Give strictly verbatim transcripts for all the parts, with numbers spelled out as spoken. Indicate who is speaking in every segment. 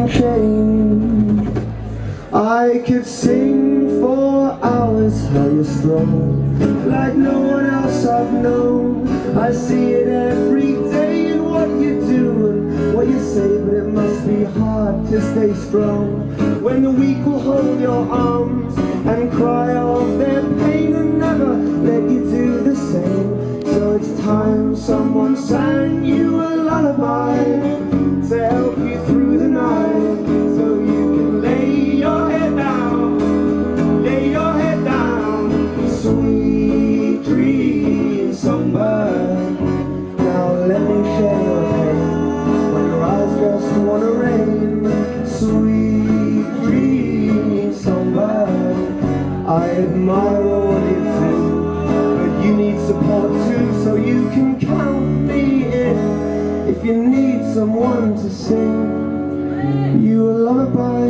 Speaker 1: can change. I could sing for hours how you're strong, like no one else I've known. I see it every day in what you do and what you say, but it must be hard to stay strong when the weak will hold your arms and cry off their pain and never let you do the same. So it's time someone sang you a lullaby to help you through the night, so you can lay your head down, lay your head down. Sweet dreams, songbird. Now let me share your pain when your eyes just wanna rain. Sweet dreams, songbird. I admire all you do, but you need support too, so you can count me in. If you need someone to sing you a lullaby,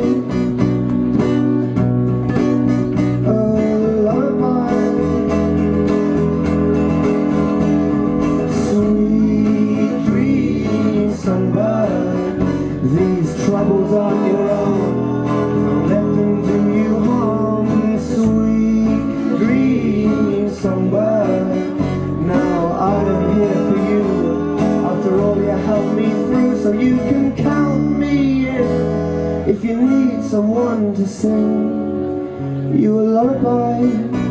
Speaker 1: a lullaby. Sweet dreams, songbird. These troubles aren't your own, don't let them do you harm. Sweet dreams, songbird. Now I am here for you, after all you helped me through, so you can count me in. If you need someone to sing you a lullaby.